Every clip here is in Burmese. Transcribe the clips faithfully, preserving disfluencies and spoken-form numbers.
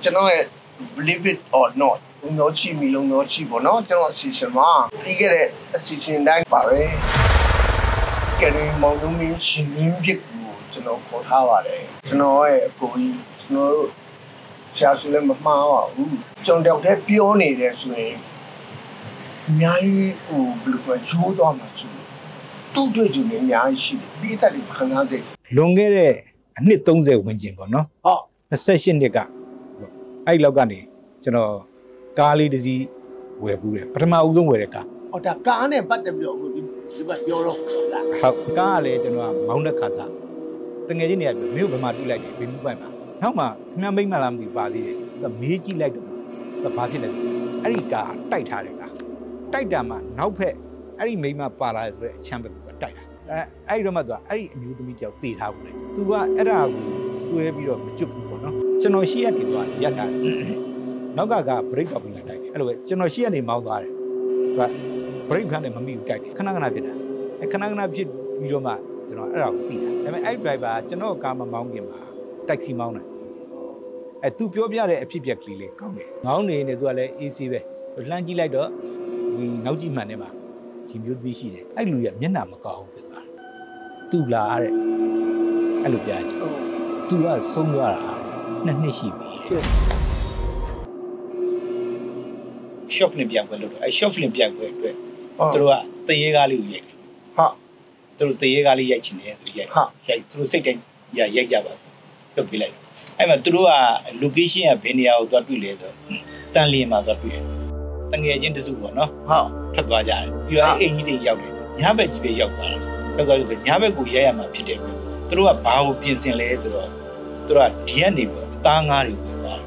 ကျွန်တော်ရဲ့ believe it or not ဘုံတော့ချီမီလုံးတော့ချီပေါ့နော်ကျွန်တော်အစီအစဉ်မှာပြီးခဲ့တဲ့အစီအစဉ်တိုင်းပါပဲကယ်ရီမောင်လုံးမင်းရှင်ရင်းပြစ်ကိုကျွန်တော်ခေါ်ထားပါတယ်ကျွန်တော်ရဲ့အကိုကြီးကျွန်တော်တို့ဆရာဆိုလည်းမမှားပါဘူးကျွန်တော်တက်ပြောနေတယ်ဆိုရင်အများကြီးဟိုဘယ်လိုပြောရိုးသွားမှာဆိုတူတွေ့ကြနေအများကြီးရှိတယ်ပြီးတက်ဒီခံစားစိတ်လွန်ခဲ့တဲ့အနှစ်သုံးဆယ်ဝန်းကျင်ပေါ့နော်ဟုတ်နှစ်ရှစ်နှစ်ကအဲ့လောက်ကနေကျွန်တော်ကားလေးတစ်စီးဝယ်ဘူးတယ်ပထမဦးဆုံးဝယ်တဲ့ကားဟောဒါကားနဲ့ပတ်သက်ပြီးတော့အခုဒီဘက်ပြောတော့လားဟုတ်ကားကလည်းကျွန်တော်ကမောင်းတဲ့ခါစားတငယ်ချင်းတွေကပြောမြို့ဘယ်မှာတူးလိုက်တယ်ဘယ်မှုပိုင်မှာနောက်မှခင်ဗျားမိမလားမသိပါသေးတယ်သူကမေးကြည့်လိုက်တော့သူကဘာဖြစ်လဲအဲ့ဒီကားတိုက်ထားတဲ့ကားတိုက်တာမှနောက်ဖက်အဲ့ဒီမိမပါလာဆိုတဲ့အချမ်းဘက်ကတိုက်တာအဲအဲ့ဒီတော့မှသူကအဲ့ဒီအမျိုးသမီးတယောက်တည်ထားဘူးလေသူကအဲ့ဒါကိုဆွဲပြီးတော့မကျွတ်ဘူးပေါ့နော်ကျွန်တော်ရှိရနေသွားရက်တာနောက်ကကဘရိတ်တော့ပြန်တိုက်တယ်အဲ့လိုပဲကျွန်တော်ရှိရနေမောင်းသွားတယ်သူကဘရိတ်ဖမ်းတယ်မမိဘူးတိုက်တယ်ခဏခဏဖြစ်တာအဲခဏခဏဖြစ်ပြီးတော့မှကျွန်တော်အဲ့ဒါကိုသိတာဒါပေမဲ့အဲ့ driver ကျွန်တော်ကားမမောင်းခင်မှာတက်ဆီမောင်းတယ်အဲသူပြောပြတဲ့အဖြစ်ပြက်ကလေးလေးကောင်းတယ်ငောင်းနေနေသူကလည်း AC ပဲလှမ်းကြည့်လိုက်တော့ဒီနောက်ကြည့်မှန်နေမှာဒီမျိုးသမီးရှိတယ်အဲ့လူကမျက်နှာမကောင်းဘူးဖြစ်သွားသူလာတဲ့အဲ့လိုကြားကြည့်သူကဆုံးသွားတာနှစ်နှစ်ရှိပြီ shop နဲ့ပြန်ပွဲလို့အဲ့ shop နဲ့ပြန်ပွဲအတွက်သူတို့ကတရေကားလေးကိုရိုက်တယ်ဟုတ်သူတို့တရေကားလေးရိုက်ချင်တယ်ဆိုရိုက်ရိုက်သူတို့စိတ်တိုင်းရရိုက်ကြပါလုပ်ပေးလိုက်အဲ့မှာသူတို့က location ကဘယ်နေရာကိုသွားတွေ့လဲဆိုတန်လျင်မှာသွားတွေ့တယ်တငယ်ချင်းတစုပေါ့နော်ဟုတ်ထွက်သွားကြတယ်ပြီးတော့အိမ်ကြီးတွေရောက်တယ်ညဘက်ကြီးပဲရောက်သွားတယ်ရောက်သွားလို့ညဘက်ကိုရိုက်ရမှာဖြစ်တယ်သူတို့ကဘာကိုပြင်ဆင်လဲဆိုတော့သူတို့ကဒီကနေပေါ့အသားငါးတွေဝင်သွားတယ်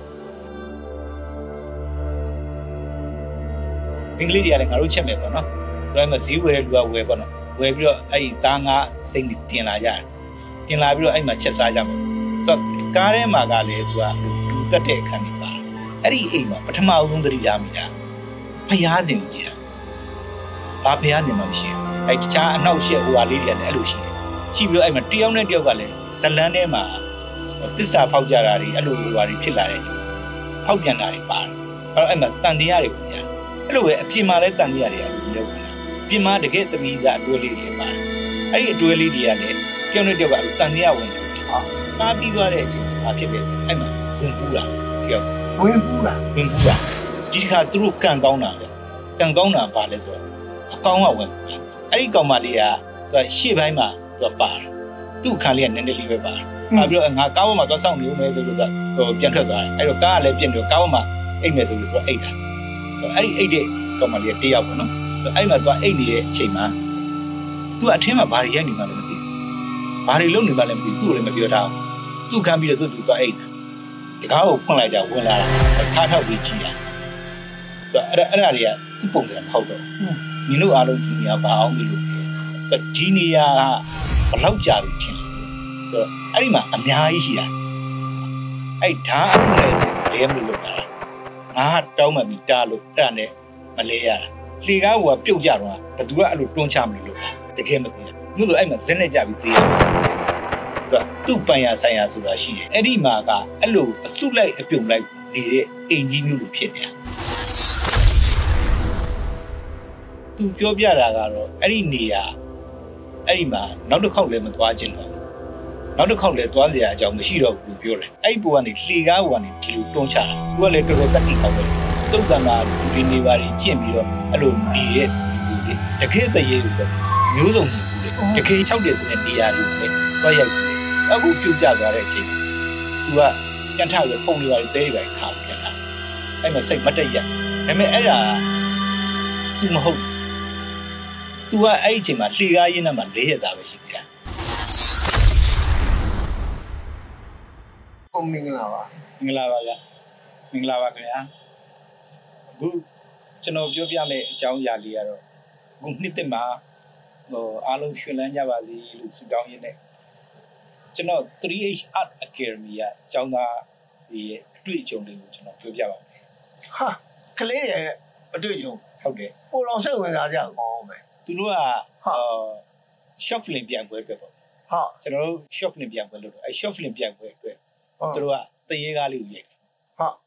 အင်္ဂလိပ်တွေကလည်းငါတို့ချက်မယ်ပေါ့နော်သူတို့ကဈေးဝယ်တဲ့လူကဝယ်ပေါ့နော်ဝယ်ပြီးတော့အဲ့ဒီသားငါးစိမ့်တင်လာကြတယ်တင်လာပြီးတော့အဲ့မှာချက်စားကြမယ်သူကကားထဲမှာကလည်းသူကလူတက်တဲ့အခန်းကြီးပါတယ်အဲ့ဒီအိမ်မှာပထမအဆုံးသတိရမိတာဖျားစင်ကြီးတာဘာဖျားစင်မှမရှိဘူးအဲ့တခြားအနောက်ရှက်ဟိုဟာလေးတွေကလည်းအဲ့လိုရှိတယ်ရှိပြီးတော့အဲ့မှာတယောက်နဲ့တယောက်ကလည်းဇလန်းထဲမှာတစ္ဆာဖောက်ကြတာတွေအဲ့လိုဟိုဟာတွေဖြစ်လာတဲ့အချိန်ဖောက်ပြန်တာတွေပါတယ်အဲ့တော့အဲ့မှာတန်တရားတွေဝင်ကြတယ်အဲ့လိုပဲအပြင်မှာလည်းတန်တရားတွေကလည်းဝင်လာပြင်မှာတကယ်တမီးစားအတွဲလေးတွေပါတယ်အဲ့ဒီအတွဲလေးတွေကလည်းတယောက်နဲ့တယောက်ကတန်တရားဝင်တယ်ဟာတားပြီးသွားတဲ့အချိန်ဘာဖြစ်လဲအဲ့မှာဝင်ပူးလာတယောက်ဝင်ပူးလာဝင်ပူးလာဒီတစ်ခါသူတို့ကန်ကောင်းတာပဲကန်ကောင်းတာပါလဲဆိုတော့အကောင်းကဝင်အဲ့ဒီကောင်မလေးကသူကရှေ့ပိုင်းမှာသူကပါတယ်သူ့ခံလေးကနည်းနည်းလေးပဲပါတယ်နောက်ပြီးတော့ငါကားပေါ်မှာသွားဆောင်နေဦးမယ်ဆိုလို့ကဟိုပြန်ထွက်သွားတယ်အဲ့တော့ကားကလည်းပြင်ပြီးကားပေါ်မှာအိတ်မယ်ဆိုလို့သူကအိတ်တာအဲ့ဒီအိတ်တဲ့ကောင်မလေးကတယောက်ပေါ့နော်အဲ့မှာသူကအိတ်နေတဲ့အချိန်မှာသူကအထင်းမှာဘာတွေရိုက်နေမှလည်းမသိဘူးဘာတွေလုပ်နေမှလည်းမသိဘူးသူ့ကိုလည်းမပြောထားဘူးသူ့ခံပြီးတော့သူ့သူသွားအိတ်တာတကားကိုဖွင့်လိုက်ကြဝင်လာတာထားထောက်ပြီးကြည့်တာသူအဲ့အဲ့ဒါတွေကသူ့ပုံစံမဟုတ်တော့ညီတို့အားလုံးဒီနေရာဘာအောင်ပြီလို့ဒီနေရာကဘလောက်ကြာပြီထင်လဲဆိုတော့အဲ့ဒီမှာအများကြီးရှိတာအဲ့ဓာတ်အထုနဲ့စလဲမလို့လုပ်တာငါတောင်းမှပြီးတားလို့အဲ့ဒါနဲ့မလဲရတာလေကားကပြုတ်ကြတော့ဘသူကအဲ့လိုတွန်းချမလို့လုပ်တာတကယ်မသိဘူးမြို့ဆိုအဲ့မှာဇက်နဲ့ကြပြီးသေးတယ်သူသူ့ပန်ရဆိုင်ရဆိုတာရှိတယ်အဲ့ဒီမှာကအဲ့လိုအစုလိုက်အပြုံလိုက်နေတဲ့အိမ်ကြီးမျိုးလိုဖြစ်နေတာသူပြောပြတာကတော့အဲ့ဒီနေရာအဲ့ဒီမှာနောက်တစ်ခေါက်လည်းမသွားခြင်းတော့နောက်တစ်ခေါက်လည်းသွားစရာအကြောင်းမရှိတော့ဘူးပြောတယ်အဲ့ဒီဘိုးကနေလှေကားဘိုးကနေဒီလိုတွန်းချတာသူကလည်းတော်တော်တက်တိကောက်တယ်တုတ်တန်လာဒီနေပါတွေကျင့်ပြီးတော့အဲ့လိုနေတဲ့လူတွေတကယ်တရေဦးမျိုးစုံမျိုးတွေတကယ်၆တယ်ဆိုတဲ့နေရာတွေလည်းသွားရိုက်တယ်အခုပြုတ်ကျသွားတဲ့အချိန်သူကပြန်ထပြီးပုံတွေပါတဲတွေပါခါပြန်လာအဲ့မှာစိတ်မတက်ရဒါပေမဲ့အဲ့ဒါသူမဟုတ်သူကအဲ့ဒီအချိန်မှာလှေကားရင်းနဲ့မှလေးရတာပဲရှိသေးတာဟုတ်မင်္ဂလာပါမင်္ဂလာပါဗျာမင်္ဂလာပါခင်ဗျာအခုကျွန်တော်ပြောပြမယ့်အကြောင်းအရာလေးကတော့အခုနှစ်သက်မှာဟိုအားလုံးရွှင်လန်းကြပါစေလို့ဆုတောင်းရင်းနဲ့ကျွန်တော် three H Art Academy ကကျောင်းသားတွေရဲ့အတွေ့အကြုံတွေကိုကျွန်တော်ပြောပြပါမယ်ဟာကလေးရဲ့အတွေ့အကြုံဟုတ်တယ်ပိုလောင်စိတ်ဝင်စားကြအောင်ပဲသူတို့ကအာ short film ပြန်ပွဲအတွက်ပေါ့ဟုတ်ကျွန်တော်တို့ short film ပြန်ပွဲလို့အဲ short film ပြန်ပွဲအတွက်သူတို့ကတရေကားလေးကိုရိုက်တယ်ဟုတ်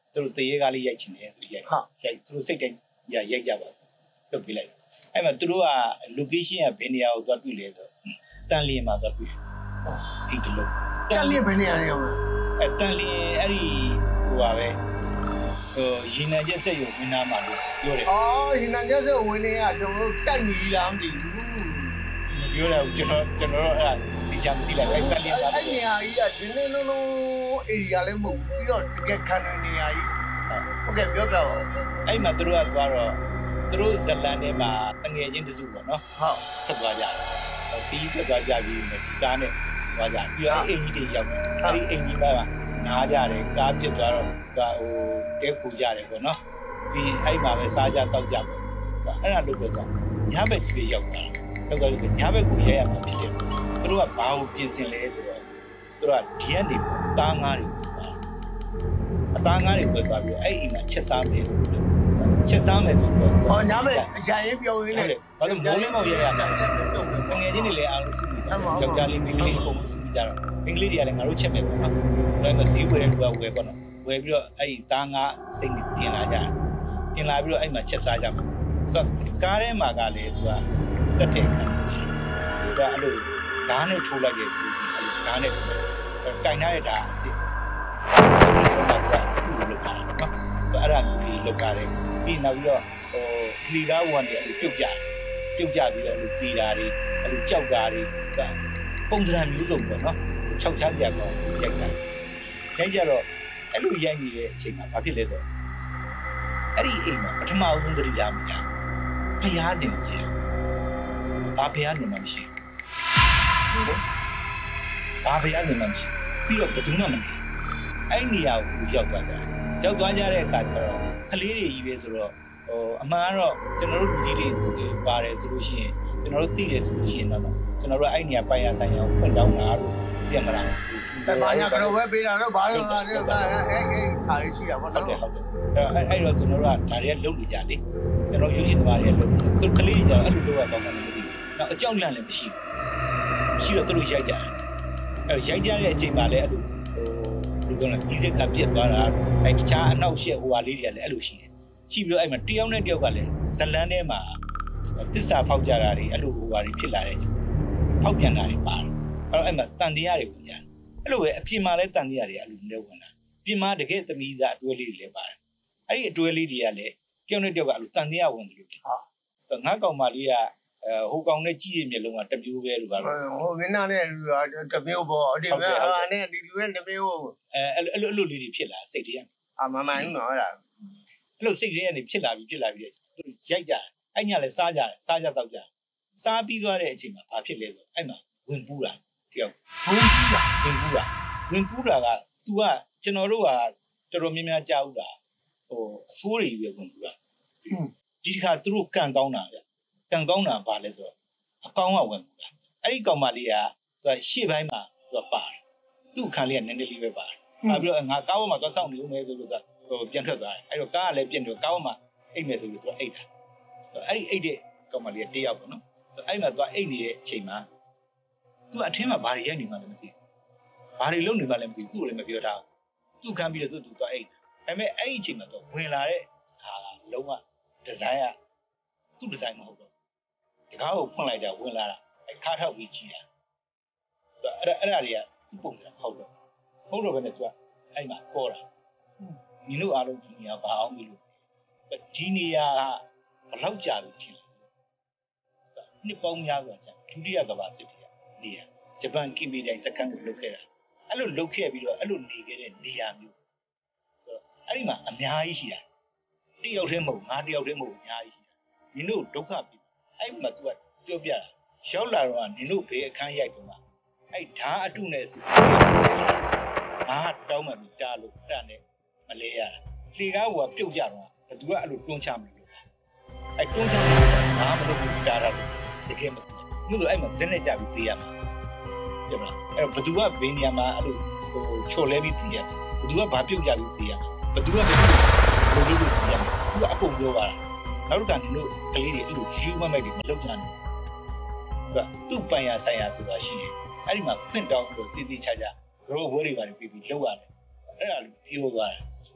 သူတို့တရေကားလေးရိုက်ချင်တယ်ဆိုရိုက်ရိုက်သူတို့စိတ်တိုင်းရရိုက်ကြပါလုပ်ပြလိုက်အဲ့မှာသူတို့က location ကဘယ်နေရာကိုသွားတွေ့လဲဆိုတန်လျင်မှာသွားတွေ့အဲ့ဒီလိုတန်လျင်ဘယ်နေရာလဲအောင်အဲ့တန်လျင်အဲ့ဒီဟိုပါပဲဟိုရေနံချက်စက်ရုံဝင်နာမှာလို့ပြောတယ်အော်ရေနံချက်စက်ဝင်နေရကျွန်တော်တို့တက်နေလားမသိဘူးမပြောတော့ကျွန်တော်ကျွန်တော်တို့အဲ့ဒါဒီချမ်းတိလိုက်အဲ့တန်လျင်ပါအဲ့နေရာကြီးကဒီနေ့လုံးလုံး area လည်းမဟုတ်ပြီးတော့တကယ်ခံနေနေရာကြီးဟုတ်ကဲ့ပြောပြပါအဲ့မှာသူတို့ကသွားတော့သူတို့ဇလန်ထဲမှာတငယ်ချင်းတစုပေါ့နော်ဟုတ်ထွက်သွားကြတယ်ခီးထွက်သွားကြပြီးကားနဲ့သွားကြပြီးတော့အဲ့အိမ်ကြီးတွေရောက်တယ်အဲ့ဒီအိမ်ကြီးမှာနားကြတယ်ကားပြစ်သွားတော့ကားဟိုတဲခူကြတယ်ပေါ့နော်ပြီးအဲ့မှာပဲစားကြတောက်ကြပေါ့အဲ့ဒါလုပ်တော့ညဘက်ကြီးရောက်သွားတယ်ရောက်တော့ညဘက်ကိုရဲရမှာဖြစ်တယ်သူတို့ကဘာကိုပြင်ဆင်လဲဆိုတော့သူတို့ကဒီကနေတားငါးတွေအသားငါးတွေဝယ်သွားပြီးအဲ့အိမ်မှာချက်စားမယ်ဆိုပြီးချက်စားမယ်ဆိုတော့ဟောညဘက်အကြံရေးပြောရင်းနဲ့ဘာလို့မိုးလင်းမောက်ရဲရမှာတငယ်ချင်းတွေလည်းအားလုံးစုပြီးယောက်ျားလေးမိန်းကလေးအကုန်စုပြီးကြတော့မိန်းကလေးတွေကလည်းငါတို့ချက်မယ်ပေါ့နော်ဒါပေမဲ့ဈေးဝယ်တဲ့လူကဝယ်ပေါ့နော်ဝယ်ပြီးတော့အဲ့ဒီသားငါးစိတ်တင်လာကြတယ်တင်လာပြီးတော့အဲ့မှာချက်စားကြမှာဆိုတော့ကားထဲမှာကလည်းသူကတက်တဲ့အခါသူကအဲ့လိုဓာတ်နဲ့ထိုးလိုက်ရဆိုပြီးအဲ့လိုဓာတ်နဲ့ထိုးလိုက်တိုင်ထားတဲ့ဓာတ်အစ်စ်ဒီဆိုတော့သူ့လိုပါနော်အဲ့ဒါမျိုးလောက်ကြတယ်ပြီးနောက်ပြီးတော့ဟိုခလီကားဝန်တွေအဲ့လိုပြုတ်ကြပြုတ်ကြပြီးတော့အဲ့လိုတီတာတွေအဲ့လိုကြောက်တာတွေပုံစံမျိုးစုံပေါ့နော်ခြောက်ချစရာကောင်းရိုက်ကြရိုက်ကြတော့အဲ့လိုရိုက်နေတဲ့အချိန်မှာဘာဖြစ်လဲဆိုတော့အဲ့ဒီအိမ်မှာပထမဆုံးသတိရမှာဖျားစင်ကြီးဘာဖျားစင်မှမရှိဘူးဘာဖျားစင်မှမရှိပြီးတော့ဘယ်သူမှမနေအဲ့နေရာကိုရောက်သွားတယ်ရောက်သွားကြတဲ့အခါကျတော့ကလေးတွေကြီးပဲဆိုတော့ဟိုအမှန်ကတော့ကျွန်တော်တို့လူကြီးတွေပါတယ်ဆိုလို့ရှိရင်ကျွန်တော်တို့သိတယ်ဆိုလို့ရှိရင်တော့ကျွန်တော်တို့အဲ့နေရာပိုင်ရဆိုင်အောင်ဖွင့်တောင်းတာလို့သိရမလားဆက်ပါညာကတော့ဝယ်ပေးတာတော့ဘာလို့လဲအဲ့အဲ့အဲ့ထားလေးရှိတာပေါ့နော်ဟုတ်တယ်ဟုတ်တယ်အဲ့အဲ့တော့ကျွန်တော်တို့ကဒါတွေကလုံနေကြလေကျွန်တော်ရုပ်ရှင်သမားတွေကလုံသူကလေးတွေကျတော့အဲ့လိုလုပ်ရတော့မှမသိဘူးနောက်အကြောက်လန့်လည်းမရှိဘူးရှိတော့သူတို့ရိုက်ကြတယ်အဲ့ရိုက်ကြတဲ့အချိန်မှာလည်းအဲ့လိုဒီကောင်ကဒီစက်ကပြတ်သွားတာအဲတခြားအနောက်ရှက်ဟိုဟာလေးတွေကလည်းအဲ့လိုရှိတယ်ရှိပြီးတော့အဲ့မှာတယောက်နဲ့တယောက်ကလည်းဇလန်းထဲမှာတစ္ဆာဖောက်ကြတာတွေအဲ့လိုဟိုဟာတွေဖြစ်လာတဲ့အချိန်ဖောက်ပြန်တာတွေပါတယ်အဲ့တော့အဲ့မှာတန်တရားတွေဝင်ကြတယ်အဲ့လိုပဲအပြင်မှာလည်းတန်တရားတွေအဲ့လိုလည်းဝင်လာပြင်မှာတကယ်သမီးစားအတွဲလေးတွေလည်းပါတယ်အဲ့ဒီအတွဲလေးတွေကလည်းတယောက်နဲ့တယောက်ကအဲ့လိုတန်တရားဝင်တယ်လို့ဟုတ်ငါးကောင်မလေးကအဲဟိုကောင်နဲ့ကြည့်ရမျက်လုံးကတမျိုးပဲလို့ကတော့ဟိုမင်းနာနဲ့လူကတမျိုးပေါ့အဒီမဲ့ဟာနဲ့ဒီလူရဲ့တမျိုးအဲအဲ့လိုအဲ့လိုလေးတွေဖြစ်လာစိတ်တွေအာမမှန်ဘူးနော်အဲ့ဒါအဲ့လိုစိတ်တွေကနေဖြစ်လာပြီးဖြစ်လာပြီးသူရိုက်ကြတယ်အဲ့ညလည်းစားကြတယ်စားကြတော့ကြစားပြီးသွားတဲ့အချိန်မှာဘာဖြစ်လဲဆိုအဲ့မှာဝင်ပူးတာတယောက်ဝင်ပူးတာဝင်ပူးတာဝင်ပူးတာက तू ကကျွန်တော်တို့ကတော်တော်များများကြားဥတာဟိုအဆိုးတွေပဲဝင်ပူးတာဒီတစ်ခါသူတို့ကန်ကောင်းတာဗျကံကောင်းတာဘာလဲဆိုတော့အကောင်းကဝင်ဘူးအဲ့ဒီကောင်မလေးကသူကရှေ့ပိုင်းမှာသူကပါတယ်သူ့ခံလေးကနည်းနည်းလေးပဲပါတယ်ပြီးတော့ငါကားပေါ်မှာသွားဆောင်နေဦးမယ်ဆိုလို့ကဟိုပြန်ထွက်သွားတယ်အဲ့တော့ကားကလည်းပြင်တော့ကားပေါ်မှာအိတ်မယ်ဆိုလို့သူကအိတ်တာအဲ့ဒီအိတ်တဲ့ကောင်မလေးကတယောက်ပေါ့နော်အဲ့မှာသူကအိတ်နေတဲ့အချိန်မှာသူကအထင်းမှာဘာတွေရိုက်နေမှလည်းမသိဘူးဘာတွေလုပ်နေမှလည်းမသိဘူးသူ့ကိုလည်းမပြောတာသူ့ခံပြီးတော့သူ့သူသွားအိတ်ဒါပေမဲ့အဲ့ဒီအချိန်မှာသူဝင်လာတဲ့ဟာလုံးဝဒီဇိုင်းကသူ့ဒီဇိုင်းမဟုတ်တော့တကားကိုဖွင့်လိုက်တာဝင်လာတာအဲခါထောက်ပြီးကြည့်တာအဲ့ဒါအဲ့ဒါတွေကသူ့ပုံစံဟုတ်တော့ဟုတ်တော့ပဲနဲ့သူကအဲ့မှာပေါ်တာညီတို့အားလုံးဒီနေရာဘာအောင်ပြီလို့ဒီနေရာကဘယ်လောက်ကြာပြီထင်လဲနှစ်ပေါင်းများစွာကြာဒုတိယကမ္ဘာစစ်ကြီးနေရာဂျပန်ကီမီတိုင်းစကန်ကိုလုတ်ခဲ့တာအဲ့လိုလုတ်ခဲ့ပြီးတော့အဲ့လိုနေခဲ့တဲ့နေရာမျိုးဆိုတော့အဲ့ဒီမှာအများကြီးရှိတာတယောက်တည်းမဟုတ်ငါတယောက်တည်းမဟုတ်အများကြီးရှိတာညီတို့ဒုက္ခပြီအဲ့မှာ तू ကပြောပြတာရောက်လာတော့နင်တို့ဘေးအခန်းရိုက်တော့မှာအဲ့ဓာအတုနဲ့စီငါတောင်းမှပြီးတားလို့အဲ့ဒါနဲ့မလဲရတာလှေကားကပြုတ်ကြတော့ဘသူကအဲ့လိုတွန်းချမလို့အဲ့တွန်းချငါမလို့တားတာတကယ်မလို့လို့အဲ့မှာဇက်နဲ့ကြပြီးသေးရမှာကြည့်မလားအဲ့တော့ဘသူကဘေးနေရာမှာအဲ့လိုဟိုချော်လဲပြီးသေးရမှာဘသူကဘာပြုတ်ကြပြီးသေးရမှာဘသူကဘယ်လိုလုပ်လို့သေးရမှာသူကအကုန်ပြောပါတာနောက်တစ်ခါနင်တို့ကလေးတွေအဲ့လိုယူမမိုက်တွေမလုပ်ကြနဲ့သူကသူ့ပိုင်ရဆိုင်ရဆိုတာရှိတယ်အဲ့ဒီမှာဖွင့်တောင်းလို့တည်တည်ချာချာတို့ဝဲတွေပါပြီးပြီးလောက်ရတယ်အဲ့ဒါလိုပြောသွားတယ်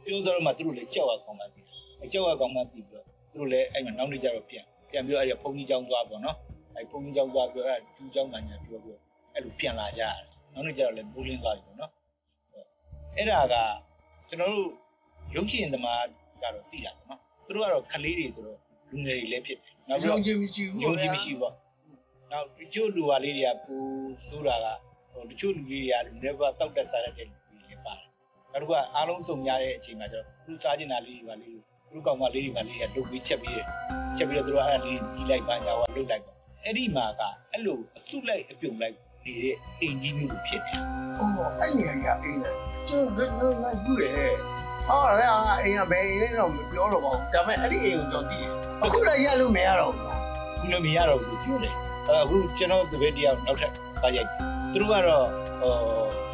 ပြောတော့မှသူတို့လည်းကြောက်ရကောင်းမှသိတယ်အကြောက်ရကောင်းမှသိပြီးတော့သူတို့လည်းအဲ့မှာနောက်နေ့ကျတော့ပြန်ပြန်ပြီးတော့အဲ့ဒီဘုံကြီးကျောင်းသွားပေါ့နော်အဲ့ဘုံကြီးကျောင်းသွားပြီးတော့အဲ့ဒူးကျောင်းမှညာပြောပြီးအဲ့လိုပြန်လာကြရတယ်နောက်နေ့ကျတော့လည်းမိုးလင်းသွားပြီပေါ့နော်အဲ့ဒါကကျွန်တော်တို့ရုပ်ရှင်သမားကတော့သိတာပေါ့နော်သူတို့ကတော့ခလေးတွေဆိုတော့လူငယ်တွေလည်းဖြစ်တယ်နောက်ပြီးတော့ယုံကြည်မရှိဘူးယုံကြည်မရှိပေါ့နောက်တချို့လူဟာလေးတွေကပူစိုးတာကဟိုတချို့လူလေးတွေကလူတွေကတောက်တက်စားတဲ့လူတွေလည်းပါတယ်နောက်တစ်ခုကအားလုံးစုံရတဲ့အချိန်မှာကျတော့သူစားကျင်တာလေးတွေပါလေးသူတို့ကောင်မလေးတွေပါလေးကလုတ်ပြီးချက်ပြီးတယ်ချက်ပြီးတော့သူတို့အဲ့ဒါလေးကြီးလိုက်ပါညာကလုတ်လိုက်ပါအဲ့ဒီမှာကအဲ့လိုအစုလိုက်အပြုံလိုက်နေတဲ့အိမ်ကြီးမျိုးဖြစ်တယ်။အော်အဲ့နေရာအိမ်နဲ့ကျွန်တော်တို့လိုက်ဘူးလေ။ဟာလေအိမ်ကဘယ်အိမ်လဲတော့မပြောတော့ပါဘူး။ဒါပေမဲ့အဲ့ဒီအိမ်ကိုကျွန်တော်သိတယ်။အခုလည်းရလို့မရတော့ဘူး။အခုလည်းမရတော့ဘူးပြောတယ်။အခုကျွန်တော်တပည့်တယောက်နောက်ထပ်ပါရိုက်သူတို့ကတော့ဟို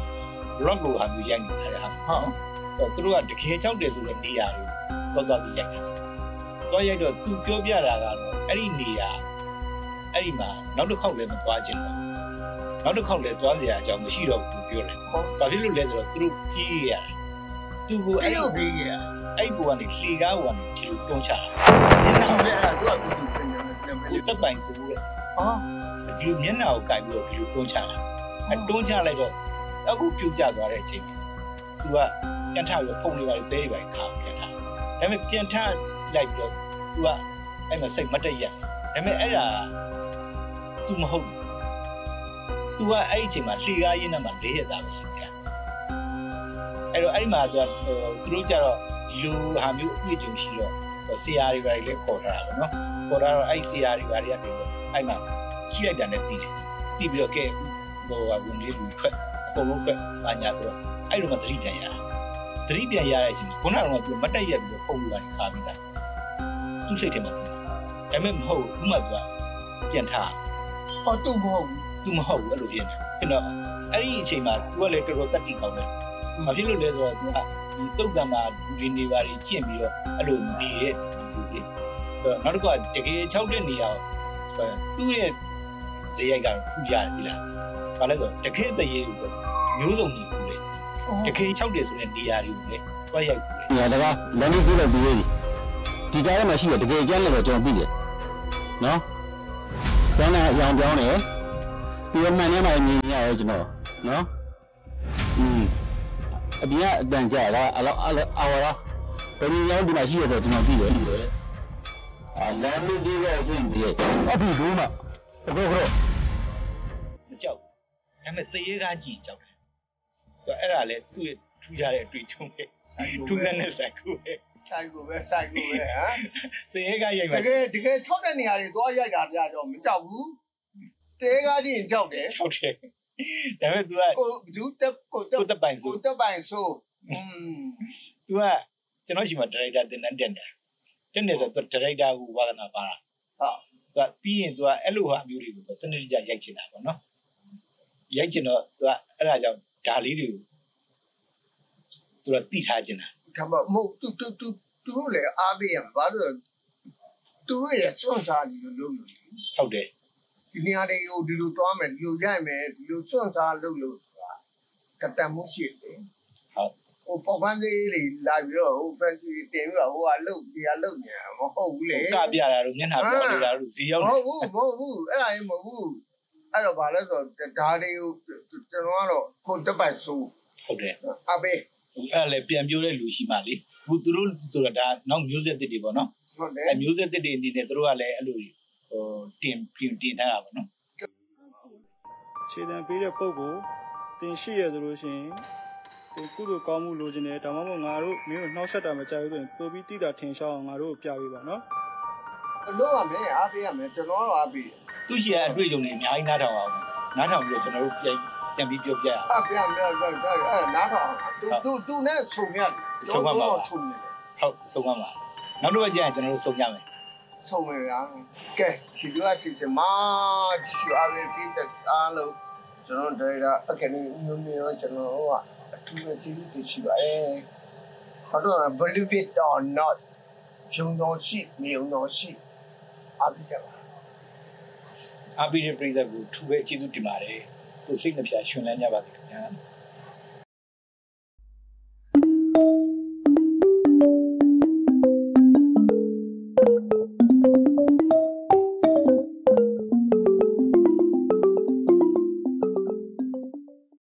rock လိုဟာမျိုးရိုက်နေတာဟာဟုတ်သူတို့ကတကယ်ကြောက်တယ်ဆိုတဲ့နေရာတွေတော့တော့ပြီးရိုက်တာတော့ရိုက်တော့သူပြောပြတာကတော့အဲ့ဒီနေရာအဲ့ဒီမှာနောက်တစ်ခေါက်လည်းမသွားခြင်းတော့နောက်တစ်ခေါက်လည်းသွားစရာအကြောင်းမရှိတော့ဘူးပြောတယ်ဘာဖြစ်လို့လဲဆိုတော့သူတို့ပြေးရတာသူကအဲ့လိုပြေးရအဲ့ဘူကနေလှေကားဘူကနေဒီလိုတွန်းချတာမျက်နှာကိုလည်းအဲ့ဒါသူကသူပြင်နေတယ်တက်ပိုင်ဆိုလို့အော်ဒီလိုမျက်နှာကိုကင်ပြီးတော့ဒီလိုတွန်းချတာအဲတွန်းချလိုက်တော့အခုပြုတ်ကျသွားတဲ့အချိန်မှာသူကပြန်ထပြီးပုံလေးပါသေးတွေပါခါပြန်ထဒါပေမဲ့ပြန်ထလိုက်ပြီးတော့သူကအဲ့မှာစိတ်မတက်ရက်ဒါပေမဲ့အဲ့ဒါသူမဟုတ်ဘူးသူကအဲ့ဒီအချိန်မှာလှေကားရင်းနဲ့မှလေးရသားပဲရှိသေးတယ်အဲ့တော့အဲ့ဒီမှာသူကသူတို့ကြတော့ဒီလိုဟာမျိုးအတွေ့အကြုံရှိတော့ဆရာတွေပါလေခေါ်ထားတာပေါ့နော်ခေါ်ထားတော့အဲ့ဆရာတွေပါတွေကနေတော့အဲ့မှာကြီးလိုက်တာနဲ့တည်တယ်တည်ပြီးတော့ကဲဟိုဝင်လေးလူထွက်အကုန်လုံးထွက်ပါညာဆိုတော့အဲ့လိုမှသတိပြန်ရတာသတိပြန်ရတဲ့အချိန်ခုနကတော့သူမတက်ရက်ပြီးတော့ပုံလူကနေခါပြီးတာသူ့စိတ်ထဲမှာတည်တယ်ဒါပေမဲ့မဟုတ်ဘူးဥမာသူကပြန်ထားအော်သူမဟုတ်ဘူးသူမဟုတ်ဘူးအဲ့လိုပြင်တယ်အဲ့တော့အဲ့ဒီအချိန်မှာသူကလည်းတော်တော်တက်တီကောင်းတယ်ဘာဖြစ်လို့လဲဆိုတော့သူကဒီတုတ်တံမှာလူတွေနေပါတွေကျင့်ပြီးတော့အဲ့လိုနေတဲ့လူတွေဆိုတော့နောက်တစ်ခုကတကယ်၆တဲ့နေရာသူ့ရဲ့ဇေယိုက်ကထူရတယ်ဒီလားဘာလဲဆိုတော့တကယ်တရေမျိုးစုံကြီးကူလေတကယ်၆တဲ့ဆိုတဲ့နေရာတွေကိုလေတွားရိုက်ကူလေနေရာတကားလမ်းကြီးပြလိုက်ပြီးဒီကားထဲမှာရှိတဲ့တကယ်ကျန်းလည်းတော့ကျွန်တော်သိတယ်နော်ကျန်းတဲ့အရောင်ပြောင်းတယ်ပြီးတော့မှန်ထဲမှာမြင်ရရဲကျွန်တော်နော်อืมအပြင်ကအတန်ကြာတာအလောက်အာဝါဘယ်လိုရောဒီမှာရှိရဆိုကျွန်တော်သိတယ်အာလမ်းမကြီးကအဆင့်ကြီးအပြီဘူးမတော့တော့မကြောက်ဒါပေမဲ့တရေကားကြည့်ကြောက်တယ်သူအဲ့ဒါလေသူ့ရဲ့ထူကြတဲ့အတွေ့အကြုံပဲထူးဆန်းတဲ့ဆိုင်ကူပဲဆိုင်ကူပဲဆိုင်ကူပဲဟမ်တရေကားရိုက်မှာတကယ်တကယ်၆တဲ့နေရာတွေသွားရိုက်တာပြတော့မကြောက်ဘူးတရေကားကြည့်ရင်ကြောက်တယ်ကြောက်တယ်ဒါပေမဲ့ तू ကကိုဘူးတက်ကိုတက်ကိုတက်ပိုင်ဆိုကိုတက်ပိုင်ဆိုอืม तू ကကျွန်တော်ရှိမှဒါရိုက်တာတင်တန်းတက်တယ်တက်နေဆို तू ဒါရိုက်တာကိုဝါသနာပါတာဟုတ် तू ပြီးရင် तू ကအဲ့လိုဟာမျိုးတွေကို तू စနစ်တကျရိုက်ချင်တာပေါ့နော်ရိုက်ချင်တော့ तू ကအဲ့ဒါကြောင့်ဒါလေးတွေကို तू ကတိထားချင်တာဒါမှမဟုတ် तू तू तू သူတို့လည်းအားပေးရမှာဘာလို့သူတို့ရဲ့စွန့်စားတယ်လို့လုပ်လို့ဟုတ်တယ်ဒီနေရာတွေကိုဒီလိုသွားမယ်ဒီလိုရိုက်မယ်ဒီလိုစွန့်စားလုပ်လို့ဆိုတာကတမှုရှိတယ်ဟုတ်ဟိုပေါ်ပန်းသေးလေးလာပြီးတော့ဟိုဖန်စီတင်ပြီးတော့ဟိုကလုတ်ဒီကလုတ်နေမဟုတ်ဘူးလေကပြတာတို့မျက်နှာပြောနေတာတို့ဈေးရောက်နေမဟုတ်ဘူးမဟုတ်ဘူးအဲ့ဒါကြီးမဟုတ်ဘူးအဲ့တော့ဘာလဲဆိုတော့ဓာတ်တွေကိုကျွန်တော်ကတော့ကိုတက်ပိုက်ဆိုးဟုတ်တယ်အဘေးအဲ့လည်းပြန်ပြောတဲ့လူရှိမှလေအခုသူတို့ဆိုတာဒါနောက်မျိုးဆက်တစ်တွေပေါ့နော်ဟုတ်တယ်အဲမျိုးဆက်တစ်တွေအနေနဲ့သူတို့ကလည်းအဲ့လိုဟိုတင်ပြင်တင်ထားတာပေါ့နော်ခြေတံပေးတဲ့ပုံကိုတင်ရှိရဆိုလို့ရှိရင်ဒီကုသိုလ်ကောင်းမှုလိုချင်တယ်ဒါမှမဟုတ်ငါတို့မင်းတို့နှောက်ဆက်တာမကြိုက်ဘူးဆိုရင်ပို့ပြီးတိတာထင်ရှားအောင်ငါတို့ပြပေးပါနော်အလို့ရမယ်အားပေးရမယ်ကျွန်တော်တော့အားပေးသူ့ရှိရအတွေ့အကြုံတွေအများကြီးနားထောင်အောင်နားထောင်ပြီးတော့ကျွန်တော်တို့ပြန်ပြန်ပြီးပြောပြရအောင်အပြန်ပြန်ပြန်အဲ့နားထောင်သူသူသူနဲ့ဆုံရတယ်ဆုံပါပါဆုံနေတယ်ဟုတ်ဆုံပါပါနောက်တော့ကြာရင်ကျွန်တော်တို့ဆုံရမယ်ဆုံးရရကဲဒီလိုအစီအစဉ်မှာဒီရှိအရေးပြတဲ့အားလုံးကျွန်တော်တို့ဒါအကယ်၍မျိုးမျိုးကျွန်တော်ကအထူးအကြည့်သိရှိပါရဲ့ဘာလို့လဲ believe it or not ဂျုံတော်ရှိမြေုံတော်ရှိအပိကြပါအပိရပြည်သက်ကိုထူပဲကျေးဇူးတင်ပါတယ်ကိုစိတ်နှပြရှင်လန်းကြပါစေခင်ဗျာ